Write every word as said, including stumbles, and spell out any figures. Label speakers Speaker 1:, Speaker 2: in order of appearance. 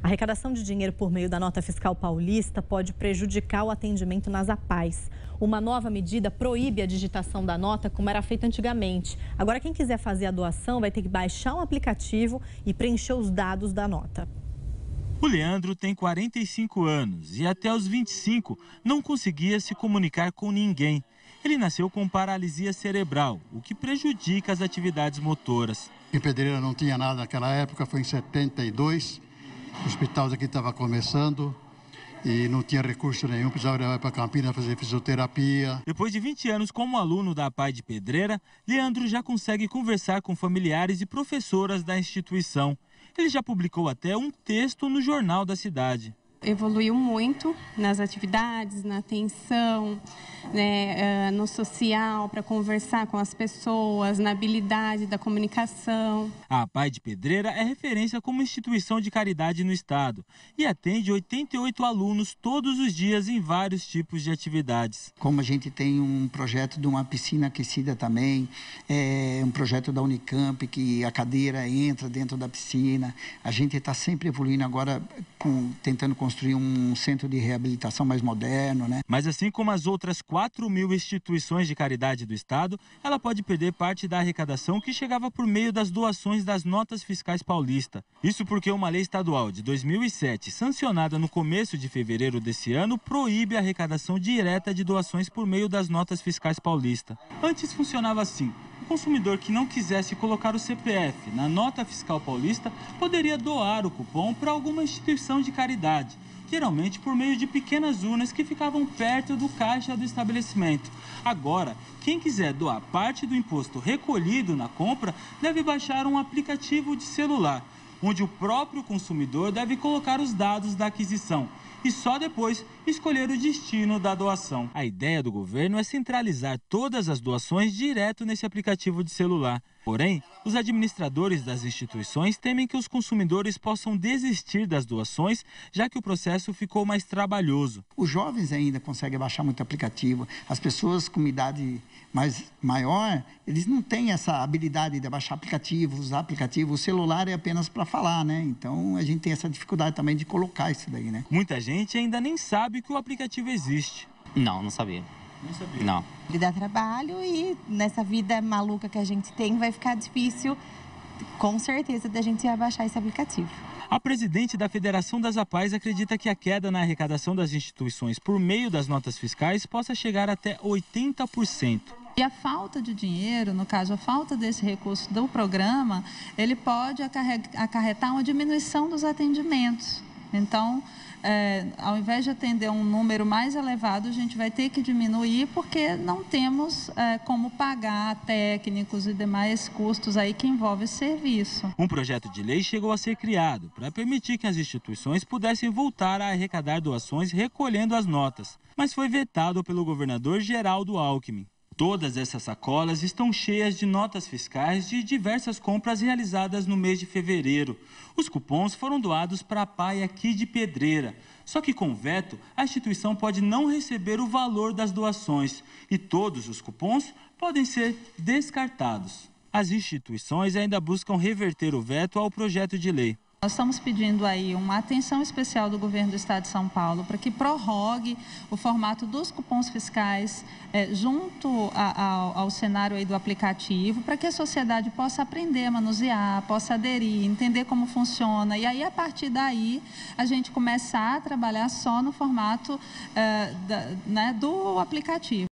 Speaker 1: A arrecadação de dinheiro por meio da nota fiscal paulista pode prejudicar o atendimento nas APAES. Uma nova medida proíbe a digitação da nota como era feito antigamente. Agora, quem quiser fazer a doação vai ter que baixar um aplicativo e preencher os dados da nota.
Speaker 2: O Leandro tem quarenta e cinco anos e até os vinte e cinco não conseguia se comunicar com ninguém. Ele nasceu com paralisia cerebral, o que prejudica as atividades motoras.
Speaker 3: Em Pedreira não tinha nada naquela época, foi em setenta e dois. O hospital daqui estava começando e não tinha recurso nenhum, precisava levar para Campinas fazer fisioterapia.
Speaker 2: Depois de vinte anos como aluno da APAE de Pedreira, Leandro já consegue conversar com familiares e professoras da instituição. Ele já publicou até um texto no jornal da cidade.
Speaker 4: Evoluiu muito nas atividades, na atenção, né, no social, para conversar com as pessoas, na habilidade da comunicação.
Speaker 2: A APAE de Pedreira é referência como instituição de caridade no estado e atende oitenta e oito alunos todos os dias em vários tipos de atividades.
Speaker 5: Como a gente tem um projeto de uma piscina aquecida também, é um projeto da Unicamp que a cadeira entra dentro da piscina, a gente está sempre evoluindo agora, com, tentando construir construir um centro de reabilitação mais moderno, né?
Speaker 2: Mas assim como as outras quatro mil instituições de caridade do estado, ela pode perder parte da arrecadação que chegava por meio das doações das notas fiscais paulista. Isso porque uma lei estadual de dois mil e sete, sancionada no começo de fevereiro desse ano, proíbe a arrecadação direta de doações por meio das notas fiscais paulista. Antes funcionava assim. O consumidor que não quisesse colocar o C P F na nota fiscal paulista poderia doar o cupom para alguma instituição de caridade, geralmente por meio de pequenas urnas que ficavam perto do caixa do estabelecimento. Agora, quem quiser doar parte do imposto recolhido na compra deve baixar um aplicativo de celular, onde o próprio consumidor deve colocar os dados da aquisição e só depois escolher o destino da doação. A ideia do governo é centralizar todas as doações direto nesse aplicativo de celular. Porém, os administradores das instituições temem que os consumidores possam desistir das doações, já que o processo ficou mais trabalhoso.
Speaker 5: Os jovens ainda conseguem baixar muito aplicativo. As pessoas com idade mais maior, eles não têm essa habilidade de baixar aplicativo, usar aplicativo. O celular é apenas para falar, né? Então, a gente tem essa dificuldade também de colocar isso daí, né?
Speaker 2: Muita gente ainda nem sabe que o aplicativo existe.
Speaker 6: Não, não sabia.
Speaker 2: Não sabia?
Speaker 6: Não.
Speaker 7: Ele dá trabalho e nessa vida maluca que a gente tem vai ficar difícil, com certeza, da gente abaixar esse aplicativo.
Speaker 2: A presidente da Federação das APAES acredita que a queda na arrecadação das instituições por meio das notas fiscais possa chegar até oitenta por cento.
Speaker 8: E a falta de dinheiro, no caso, a falta desse recurso do programa, ele pode acarretar uma diminuição dos atendimentos. Então, é, ao invés de atender um número mais elevado, a gente vai ter que diminuir porque não temos é, como pagar técnicos e demais custos aí que envolvem esse serviço.
Speaker 2: Um projeto de lei chegou a ser criado para permitir que as instituições pudessem voltar a arrecadar doações recolhendo as notas, mas foi vetado pelo governador Geraldo Alckmin. Todas essas sacolas estão cheias de notas fiscais de diversas compras realizadas no mês de fevereiro. Os cupons foram doados para a APAE aqui de Pedreira. Só que com veto, a instituição pode não receber o valor das doações e todos os cupons podem ser descartados. As instituições ainda buscam reverter o veto ao projeto de lei.
Speaker 8: Nós estamos pedindo aí uma atenção especial do governo do estado de São Paulo para que prorrogue o formato dos cupons fiscais é, junto a, a, ao cenário aí do aplicativo, para que a sociedade possa aprender a manusear, possa aderir, entender como funciona. E aí, a partir daí, a gente começar a trabalhar só no formato é, da, né, do aplicativo.